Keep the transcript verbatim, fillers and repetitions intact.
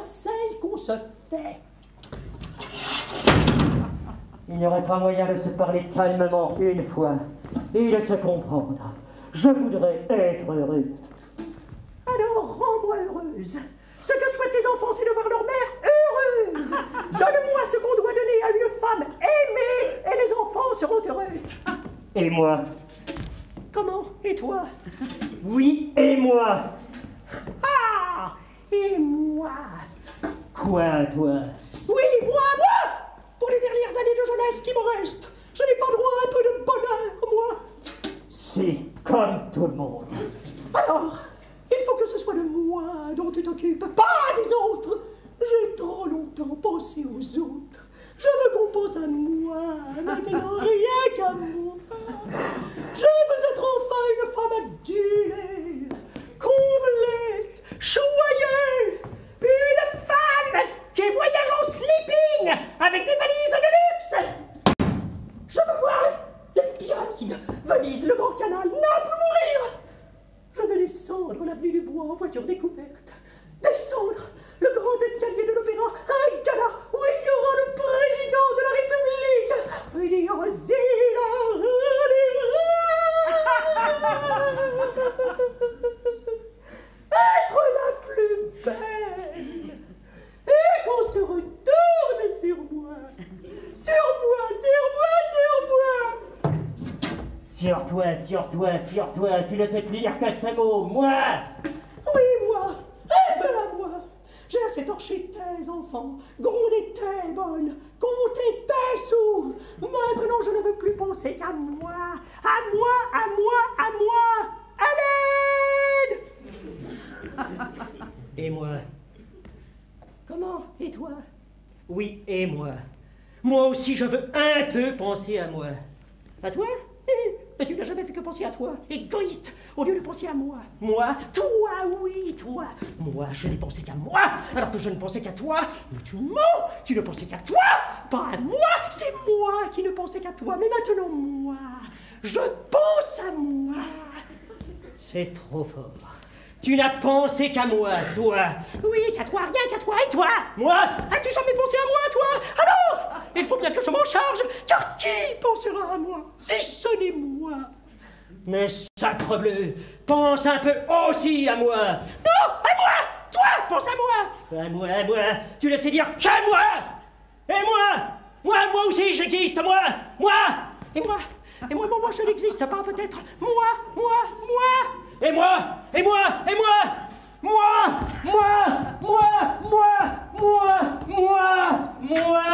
celle qu'on se fait. Il n'y aurait pas moyen de se parler calmement une fois et de se comprendre. Je voudrais être heureux. Alors, rends-moi heureuse. Ce que souhaitent les enfants, c'est de voir leur mère heureuse. Donne-moi ce qu'on doit donner à une femme aimée et les enfants seront heureux. Et moi? Comment? Et toi? Oui, et moi? Ah! Et moi? Quoi, toi? Oui, moi, moi! Pour les dernières années de jeunesse qui me restent, je n'ai pas droit à un peu de bonheur, moi. Si, comme tout le monde. Alors, il faut que ce soit de moi dont tu t'occupes, pas des autres. J'ai trop longtemps pensé aux autres. Je veux qu'on pense à moi, maintenant rien qu'à moi. Je veux être enfin une femme adulée, comblée, joyeuse, une femme qui voyage en sleeping avec des valises de luxe. Je veux voir les, les pyramides, Venise, le Grand Canal, Naples mourir. Je veux descendre l'avenue du Bois en voiture découverte. Descendre le grand escalier de l'opéra, un gala où il y aura le président de la République. Il y aura être la plus belle. Et qu'on se retourne sur moi. Sur moi, sur moi, sur moi. Sur toi, sur toi, sur toi, tu ne sais plus lire que ces mots, moi! Oui, moi, un peu à moi. J'ai assez torché tes enfants, grondé tes bonnes, compté tes sous. Maintenant, je ne veux plus penser qu'à moi, à moi, à moi, à moi. À l'aide! Et moi? Comment? Et toi? Oui, et moi? Moi aussi, je veux un peu penser à moi. À toi? Mais tu n'as jamais fait que penser à toi, égoïste, au lieu de penser à moi. Moi? Toi, oui, toi. Moi, je n'ai pensé qu'à moi, alors que je ne pensais qu'à toi. Mais tu mens, tu ne pensais qu'à toi, pas à moi. C'est moi qui ne pensais qu'à toi, mais maintenant, moi, je pense à moi. C'est trop fort. Tu n'as pensé qu'à moi, toi. Oui, qu'à toi, rien qu'à toi, et toi? Moi? As-tu jamais pensé à moi, toi? Alors, il faut bien que je m'en charge, car qui pensera à moi, si ce n'est moi? Mais sacrebleu, pense un peu aussi à moi. Non, à moi! Toi, pense à moi! À moi, à moi, tu ne sais dire qu'à moi. Et moi? Moi, moi aussi, j'existe, moi. Moi? Et moi? Et moi, moi, moi, je n'existe pas, peut-être. Moi, moi, moi! Et moi? Et moi? Et moi? Moi? Moi? Moi? Moi? Moi? Moi? Moi?